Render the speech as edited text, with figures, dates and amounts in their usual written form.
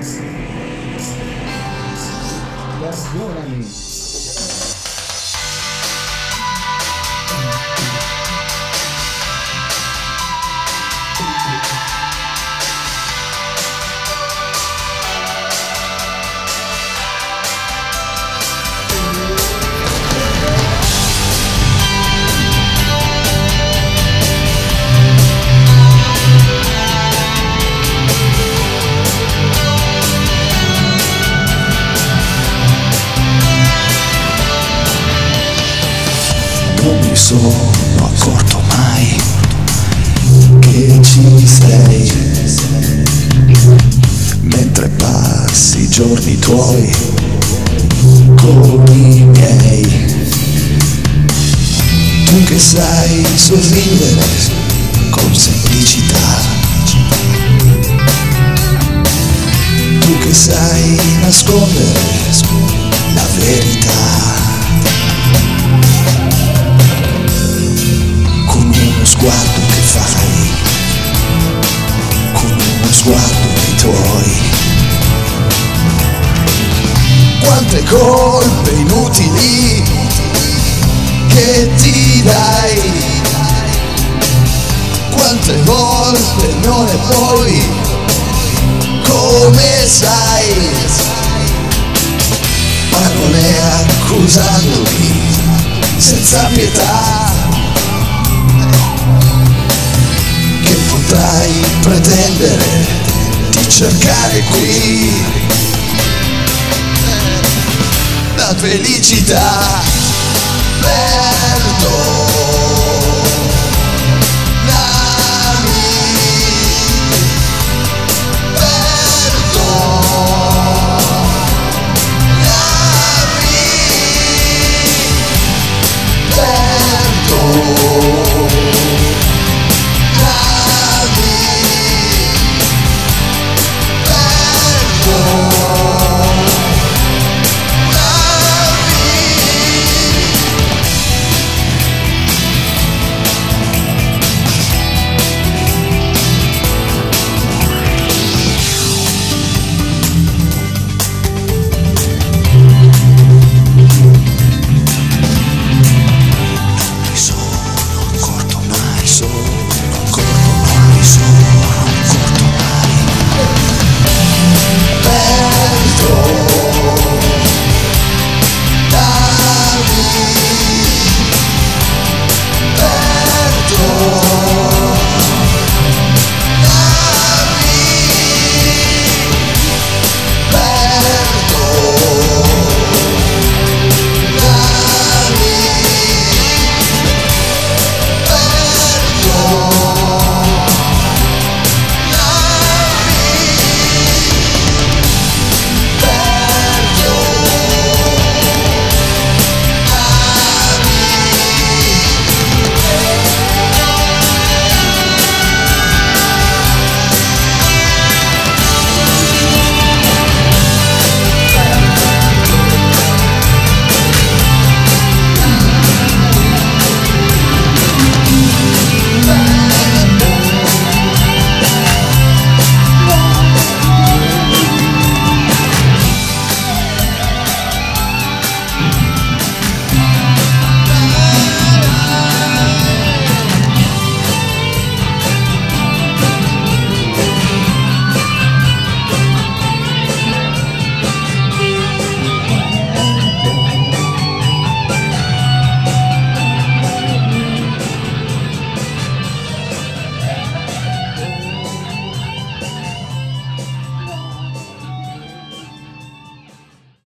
Perdonami. Non mi sono accorto mai che ci sei, mentre passi i giorni tuoi con i miei. Tu che sai sorridere con semplicità, tu che sai nascondere la verità. Sguardo che fai, con uno sguardo dei tuoi. Quante colpe inutili che ti dai, quante volte non è poi come sai. Ma non è accusandomi senza pietà potrai pretendere di cercare qui la felicità. Perdonami.